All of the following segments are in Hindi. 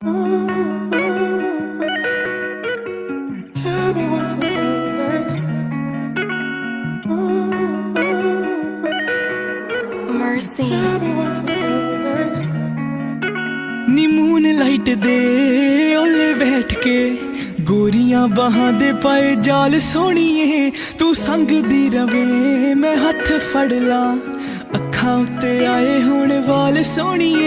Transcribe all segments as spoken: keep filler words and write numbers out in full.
Mercy नी मून लाइट दे ओले बैठ के गोरियां बाहां दे पाए जाल सोहणीए तू संग दी रवे मैं हथ फड़ ला अखां उत्ते आए हुण वाल सोहणीए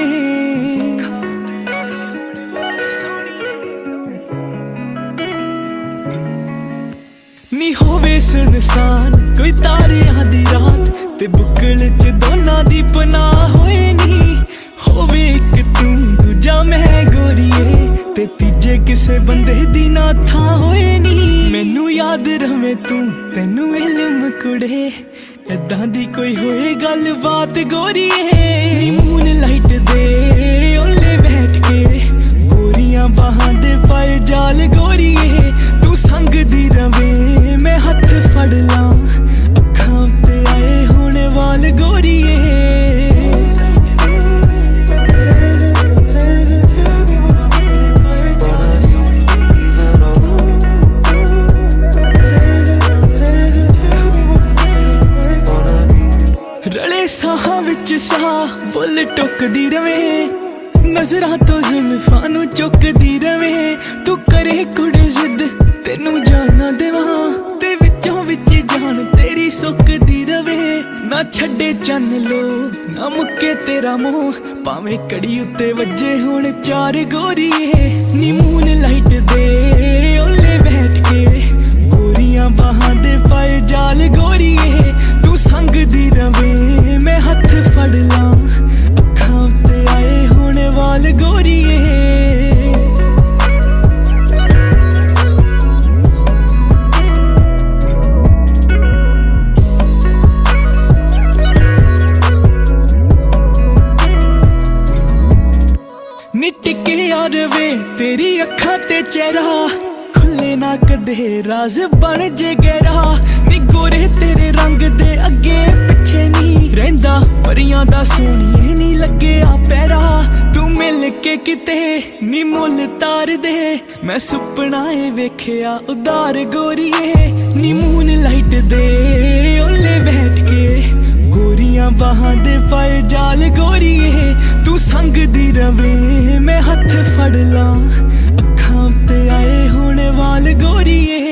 नी होवे सुनसान कोई तारियां दी रात ते बुकल च दोनां दी पनाह होए नी होवे इक तू दूजा मैं गोरीए ते तीजे किसे बंदे दी ना था होए नी मैनू याद रवे तू तैनू इल्म कुड़े इदां दी कोई होए गल बात गोरीए नी मून लाइट दे ओले बैठ के गोरियां बाहां दे पाए जाल गोरीए तू संग दी रवे मैं हथ फड़ ला अखां उत्ते आए हुण वाल गोरीए रले साहां विच साह बुल टुकदी रवे नजरां तो जुल्फां नू चुकदी रवे तू करे कुड़े जिद तेनू जाना देवां ते विचों विच जान तेरी सुकदी रवे ना छड्डे चन लो ना मुक्के तेरा मोह भावें कड़ी उत्ते वज्जे हुण चार गोरीए नी मून लाइट दे ओले बैठ के गोरियां बाहां दे पाए जाल गोरीए तू संग दी रवे मैं हथ फड़ ला अखां उत्ते आए हुण वाल गोरीए टिके यार वे तेरी अखा ते चेहरा खुले ना कदे राज बन जे गहरा नी गोरे तेरे रंग दे अगे पिछे नी रहिंदा परियां दा सोहणीए नी लगे आ पैरा तू मिल के किते नी मुल तार दे मैं सुपना ए वेखिया उदार गोरीए नी मून लाइट दे ओले बैठ के गोरियां बाहां दे पाए जाल गोरीए तू संग दी रवे मैं हथ फड़ ला अखां उत्ते आए हुण वाल गोरीए